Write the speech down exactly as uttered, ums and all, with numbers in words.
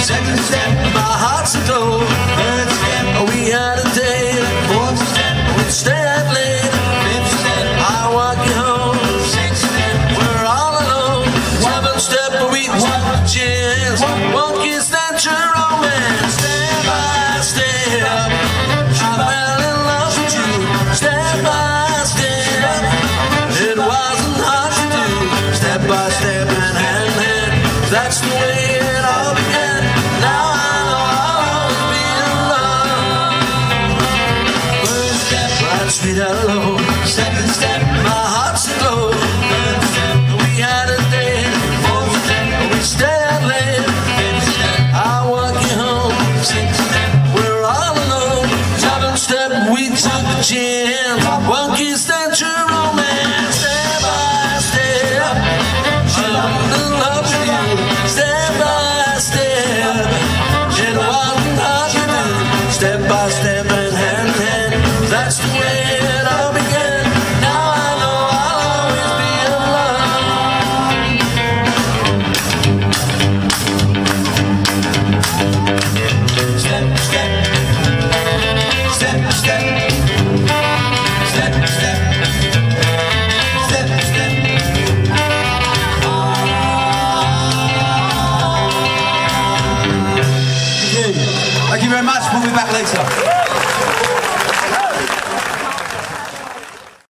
Second step, my heart's aglow. Third step, we had a date. Fourth step, we'd stay out late. Fifth step, I walk you home. Sixth step, we're all alone. Seventh step, we took a chance. One kiss, that's your romance. Step by step, I fell in love with you. Step by step, it wasn't hard to do. Step by step and hand in hand, that's the way it all began. Now I know I'll always be in love. First step, right sweet hello. Second step, my heart's aglow. Third step, we had a date. Fourth step, we stayed out late. Fifth step, I walk you home. Sixth step, we're all alone. Seventh step, we took a chance. One kiss, that's your romance. Step by step, I'm in love with you. Step by step, it wasn't hard to do. Step by step and hand in hand, that's the way it all began. Now I know I'll always be in love. Step, step, step, step, step, step, step, step. Thank you very much. We'll be back later.